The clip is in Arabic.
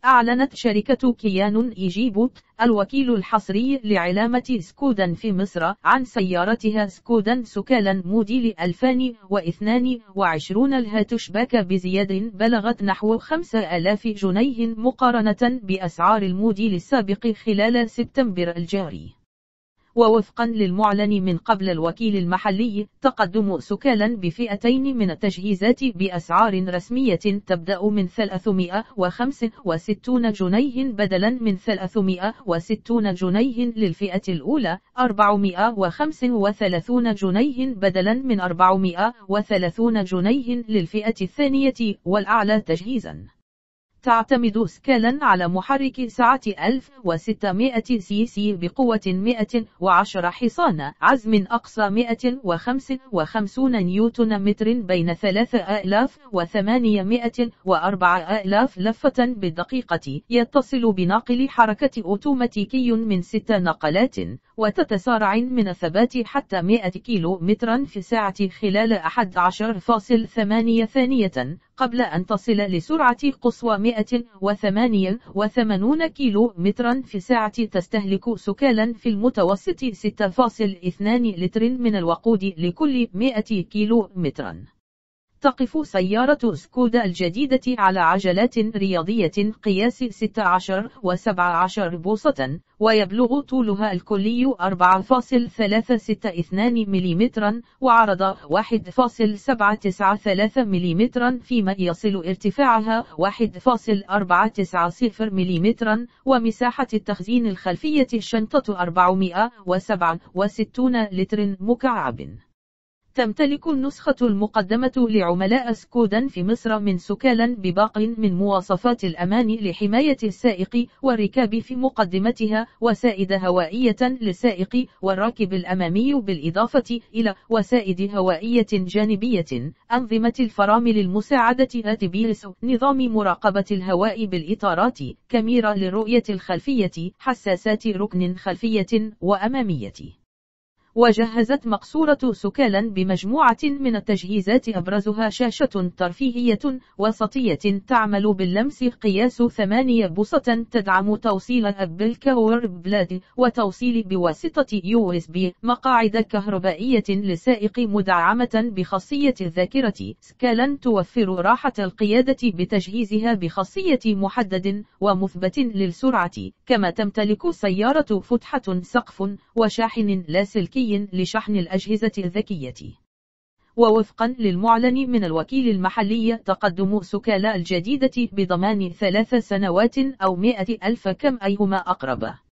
أعلنت شركة كيان إيجيبوت الوكيل الحصري لعلامة سكودا في مصر عن سيارتها سكودا سكالا موديل 2022 الهاتشباك بزيادة بلغت نحو 5000 جنيه مقارنة بأسعار الموديل السابق خلال سبتمبر الجاري. ووفقا للمعلن من قبل الوكيل المحلي، تقدم سكالا بفئتين من التجهيزات بأسعار رسمية تبدأ من 365 جنيه بدلا من 360 جنيه للفئة الأولى، 435 جنيه بدلا من 430 جنيه للفئة الثانية والأعلى تجهيزا. تعتمد سكالا على محرك سعة 1600 سي سي بقوة 110 حصان، عزم أقصى 155 نيوتن متر بين 3800 و4000 لفة بالدقيقة، يتصل بناقل حركة أوتوماتيكي من 6 نقلات، وتتسارع من الثبات حتى 100 كيلو مترا في الساعة خلال 11.8 ثانية، قبل أن تصل لسرعة قصوى 188 كيلو مترا في الساعة. تستهلك سكالا في المتوسط 6.2 لتر من الوقود لكل 100 كيلو مترا. تقف سيارة سكودا الجديدة على عجلات رياضية قياس 16 و17 بوصة، ويبلغ طولها الكلي 4.362 ملم وعرض 1.793 ملم، فيما يصل ارتفاعها 1.490 ملم، ومساحة التخزين الخلفية الشنطة 467 لتر مكعب. تمتلك النسخة المقدمة لعملاء سكودا في مصر من سكالا بباق من مواصفات الأمان لحماية السائق والركاب، في مقدمتها وسائد هوائية للسائق والراكب الأمامي، بالإضافة إلى وسائد هوائية جانبية، أنظمة الفرامل المساعدة ABS، نظام مراقبة الهواء بالإطارات، كاميرا للرؤية الخلفية، حساسات ركن خلفية وأمامية. وجهزت مقصورة سكالا بمجموعة من التجهيزات أبرزها شاشة ترفيهية وسطية تعمل باللمس قياس 8 بوصة، تدعم توصيل أبل كاور بلاد وتوصيل بواسطة USB، مقاعد كهربائية للسائق مدعمة بخاصية الذاكرة. سكالا توفر راحة القيادة بتجهيزها بخاصية محدد ومثبت للسرعة، كما تمتلك سيارة فتحة سقف وشاحن لاسلكي لشحن الأجهزة الذكية. ووفقا للمعلن من الوكيل المحلي، تقدم سكالا الجديدة بضمان 3 سنوات أو 100,000 كم أيهما أقرب.